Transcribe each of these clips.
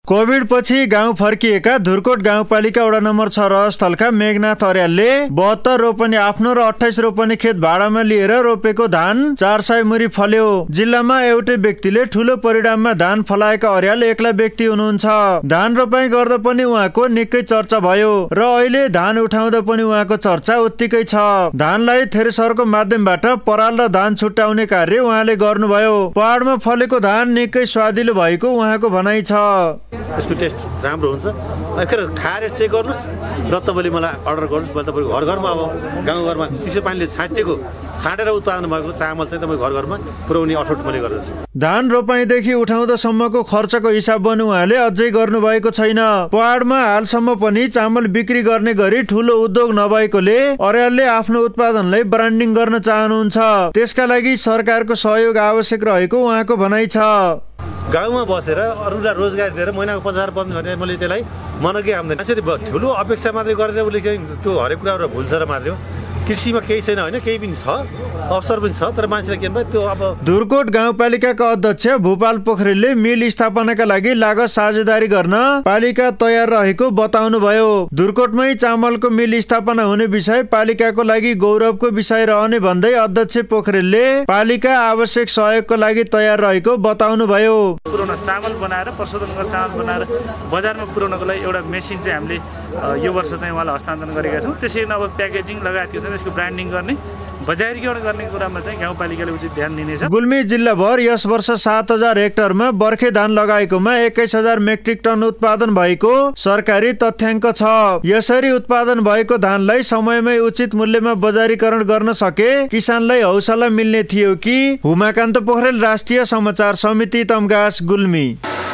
Covid पछि गाउँ फर्किएका धुर्कोट गाउँपालिका वडा नम्बर 6 रहस्थलका मेघनाथ अर्यालले 72 रोपनी आफ्नो र 28 रोपनी खेत भाडामा लिएर रोपेको धान 400 मुरी फल्यो। जिल्लामा एउटै व्यक्तिले ठूलो परिणाममा धान फलाएका अर्याल एक्ला व्यक्ति हुनुहुन्छ। धान रोपाई गर्दा पनि उहाँको निकै चर्चा भयो र अहिले धान उठाउँदा पनि उहाँको चर्चा उत्तिकै छ। धानलाई थ्रेसरको माध्यमबाट पराल र धान छुट्याउने कार्य उहाँले गर्नुभयो। पहाडमा फलेको धान निकै स्वादिलो भएको उहाँको भनाइ छ। यसको टेस्ट राम्रो हुन्छ। एकखेर खाएर चेक गर्नुस् र तपाईँले मलाई अर्डर गर्नुस्। मैले तपाईँको घर घरमा अब गाउँघरमा चिसो पानीले छाटेर उत्पादन भएको चामल चाहिँ तपाईँ घर घरमा पुर्याउने अठोट मैले गर्दछु। धान रोपाईदेखि उठाउँदासम्मको खर्चको हिसाब पनि उहाँले अझै गर्नुभएको छैन। पहाडमा हालसम्म पनि चामल बिक्री गर्ने गरी ठूलो उद्योग नभएकोले अर्यालले आफ्नो उत्पादनलाई ब्रान्डिङ गर्न चाहनुहुन्छ। त्यसका लागि सरकारको सहयोग आवश्यक रहेको उहाँको भनाइ छ। गाउँमा बसेर अरूलाई रोजगार दिएर महिनाको 50,000 बन्द भने मैले त्यसलाई मनकै आम्दानी मान्छेले ठुलो अपेक्षा मात्रै गरेर उसले चाहिँ त्यो हरेक कुराबाट भुल्छ र मात्रै हो। कृषिमा केही छैन होइन, केही पनि छ, अवसर पनि छ, तर मान्छेले के भयो त्यो अब। धुर्कोट गाउँपालिकाका अध्यक्ष भूपाल पोखरेलले मिल स्थापनाका लागि लागत साझेदारी गर्न पालिका तयार रहेको बताउनु भयो। धुर्कोटमै चामलको मिल स्थापना हुने विषय पालिकाको लागि गौरवको विषय रहने भन्दै अध्यक्ष पोखरेलले पालिका आवश्यक सहयोगको लागि तयार रहेको बताउनु भयो। पुरानो चामल बनाएर प्रशोधन गरेर चामल बनाएर बजारमा पुर्याउनको लागि एउटा मेसिन चाहिँ हामीले यो वर्ष चाहिँ उहाँलाई हस्तान्तरण गरेका छौँ। त्यसरी अब प्याकेजिङ लगायतको चाहिँ यसको ब्रान्डिङ गर्ने बजारीकरण गर्ने कुरामा चाहिँ गाउँपालिकाले उचित ध्यान दिनेछ। गुल्मी जिल्लाभर यस वर्ष 7,000 हेक्टरमा बर्खे धान लगाएकोमा 21,000 मेट्रिक टन उत्पादन भएको सरकारी तथ्याङ्क छ। यसरी उत्पादन भएको धानलाई समयमै उचित मूल्यमा बजारीकरण गर्न सके किसानलाई हौसला मिल्ने थियो कि। उमाकान्त पोखरेल, राष्ट्रिय समाचार समिति, तम्घास, गुल्मी।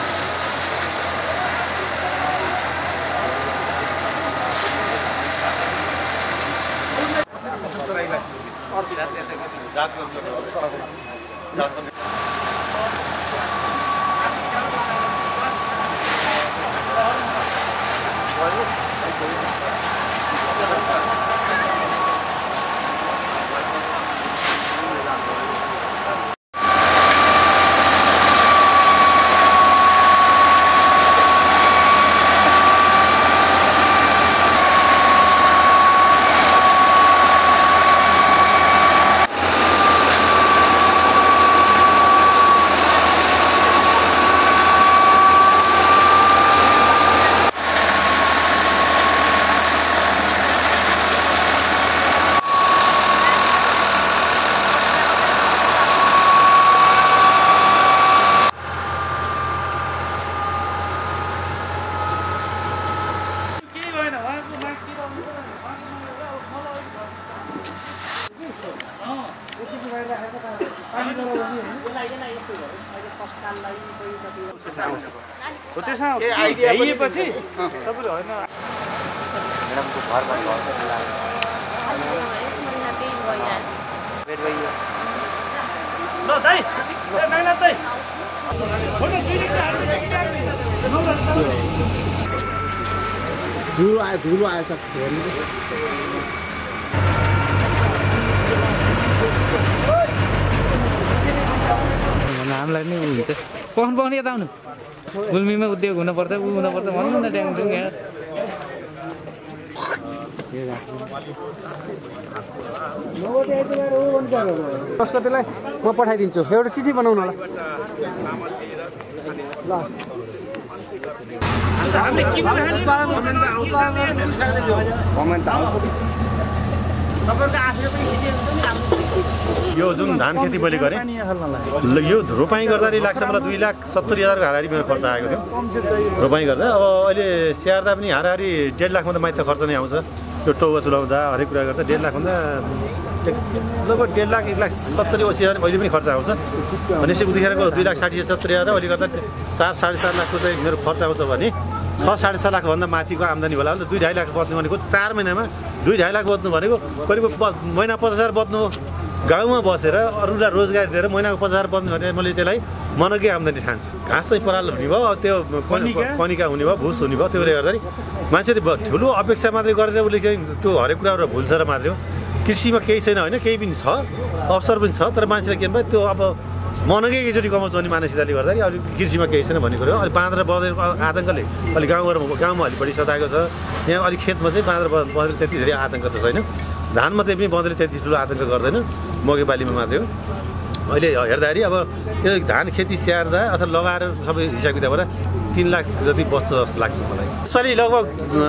धुलो आएछ हामीलाई नै हुन्छ। पखाउनु यता आउनु। गुल्मीमा उद्योग हुनुपर्छ, हुनुपर्छ भन्नु न ड्याङडुङ यहाँ। त्यसलाई म पठाइदिन्छु, एउटा चिठी बनाउनु होला। ल यो जुन धान खेती मैले गरेँ यो रोपाई गर्दाखेरि लाग्छ मलाई 2,70,000 हाराहारी मेरो खर्च आएको थियो रोपाई गर्दा। अब अहिले स्याहार्दा पनि हाराहारी 1.5 लाखभन्दा माथि खर्च नै आउँछ। यो टौवा चुलाउँदा हरेक कुरा गर्दा 1.5 लाखभन्दा लगभग 1.5 लाख 1,70,000 अहिले पनि खर्च आउँछ। भनेपछि उतिखेरको 2,60,000-70,000 अहिले गर्दा 4-4.5 लाखको चाहिँ मेरो खर्च आउँछ भने 6-6.5 लाखभन्दा माथिको आम्दानी होला। 2-2.5 लाख बच्नु भनेको 4 महिनामा 2-2.5 लाख बच्नु भनेको करिब महिना 50,000 बच्नु हो। गाउँमा बसेर अरूलाई रोजगार दिएर महिनाको 50,000 बच्नु भने मैले त्यसलाई मनकै आम्दानी ठान्छु। घाँस चाहिँ पराल हुने भयो, त्यो कनिका हुने भयो, भुस हुने भयो। त्यसले गर्दाखेरि मान्छेले ठुलो अपेक्षा मात्रै गरेर उसले चाहिँ त्यो हरेक कुराबाट भुल्छ र मात्रै हो। कृषिमा केही छैन होइन, केही पनि छ, अवसर पनि छ, तर मान्छेले के भयो त्यो अब मनकै एकचोटि कमाउँछ भने मानसिकताले गर्दाखेरि अलिक कृषिमा केही छैन भन्ने कुरो अलिक बाँदर बँदेलको आतङ्कले अलिक गाउँमा अलिक बढी सताएको छ। यहाँ अलिक खेतमा चाहिँ बाँदर बँदेल त्यति धेरै आतङ्क त छैन। धानमा चाहिँ पनि बँदेलले त्यति ठुलो आतङ्क गर्दैन, मकै बालीमा मात्रै हो। अहिले हेर्दाखेरि अब यो धान खेती स्याहार्दा अथवा लगाएर सबै हिसाब किताबबाट 3 लाख जति बच्छ जस्तो लाग्छ मलाई। यसपालि लगभग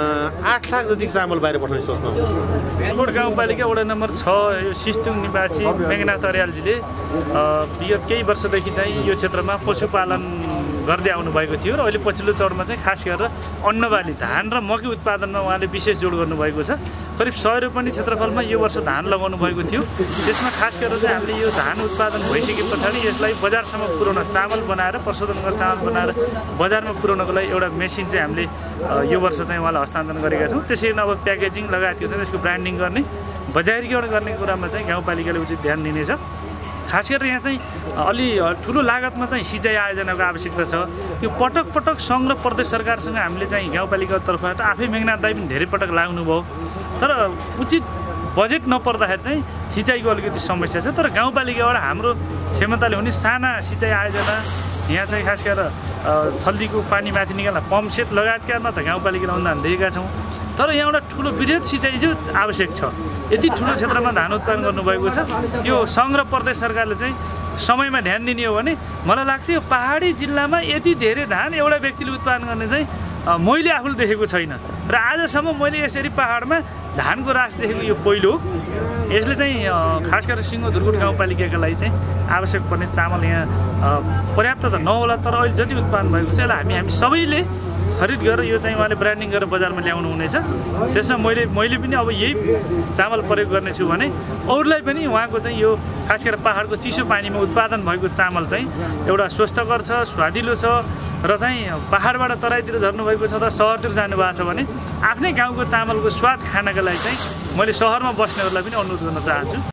8 लाख जति चामल बाहिर पठाउने सोचमा हुन्छ। धुर्कोट गाउँपालिका वडा नम्बर 6 यो सिस्टुङ निवासी मेघनाथ अर्यालजीले विगत केही वर्षदेखि चाहिँ यो क्षेत्रमा पशुपालन गर्दै आउनुभएको थियो र अहिले पछिल्लो चरणमा चाहिँ खास गरेर अन्नबाली धान र मकै उत्पादनमा उहाँले विशेष जोड गर्नुभएको छ। करिब 100 रोपनी क्षेत्रफलमा यो वर्ष धान लगाउनु भएको थियो। त्यसमा खास गरेर चाहिँ हामीले यो धान उत्पादन भइसके पछाडि यसलाई बजारसम्म पुर्याउन चामल बनाएर प्रशोधन गरेर चामल बनाएर बजारमा पुर्याउनको लागि एउटा मेसिन चाहिँ हामीले यो वर्ष चाहिँ उहाँलाई हस्तान्तरण गरेका छौँ। त्यसरी नै अब प्याकेजिङ लगायतको चाहिँ यसको ब्रान्डिङ गर्ने बजारीकरण गर्ने कुरामा चाहिँ गाउँपालिकाले उचित ध्यान दिनेछ। खास गरेर यहाँ चाहिँ अलि ठुलो लागतमा चाहिँ सिँचाइ आयोजनाको आवश्यकता छ। यो पटक पटक सङ्घ र प्रदेश सरकारसँग हामीले चाहिँ गाउँपालिकाको तर्फबाट आफै मेघनाथ दाइ पनि धेरै पटक लाग्नुभयो, तर उचित बजेट नपर्दाखेरि चाहिँ सिँचाइको अलिकति समस्या छ। तर गाउँपालिकाबाट हाम्रो क्षमताले हुने साना सिँचाइ आयोजना यहाँ चाहिँ खास गरेर थल्दीको पानी माथि निकाल्न पम्प सेट लगायतकामा त गाउँपालिकाले अनुदान दिएका छौँ। तर यहाँ एउटा ठुलो वृहत सिँचाइ चाहिँ आवश्यक छ। यति ठुलो क्षेत्रमा धान उत्पादन गर्नुभएको छ। यो सङ्घ र प्रदेश सरकारले चाहिँ समयमा ध्यान दिने हो भने मलाई लाग्छ यो पहाडी जिल्लामा यति धेरै धान एउटा व्यक्तिले उत्पादन गर्ने चाहिँ मैले आफूले देखेको छैन। र आजसम्म मैले यसरी पहाडमा धानको रास देखेको यो पहिलो हो। यसले चाहिँ खास गरेर सिङ्गो धुर्कोट गाउँपालिकाका लागि चाहिँ आवश्यक पर्ने चामल यहाँ पर्याप्त त नहोला, तर अहिले जति उत्पादन भएको छ यसलाई हामी सबैले खरिद गरेर यो चाहिँ उहाँले ब्रान्डिङ गरेर बजारमा ल्याउनु हुनेछ। त्यसमा मैले पनि अब यही चामल प्रयोग गर्नेछु भने अरूलाई पनि उहाँको चाहिँ यो खास गरेर पहाडको चिसो पानीमा उत्पादन भएको चामल चाहिँ एउटा स्वस्थकर छ, स्वादिलो छ र चाहिँ पहाडबाट तराईतिर झर्नुभएको छ र सहरतिर जानुभएको छ भने आफ्नै गाउँको चामलको स्वाद खानका लागि चाहिँ मैले सहरमा बस्नेहरूलाई पनि अनुरोध गर्न चाहन्छु।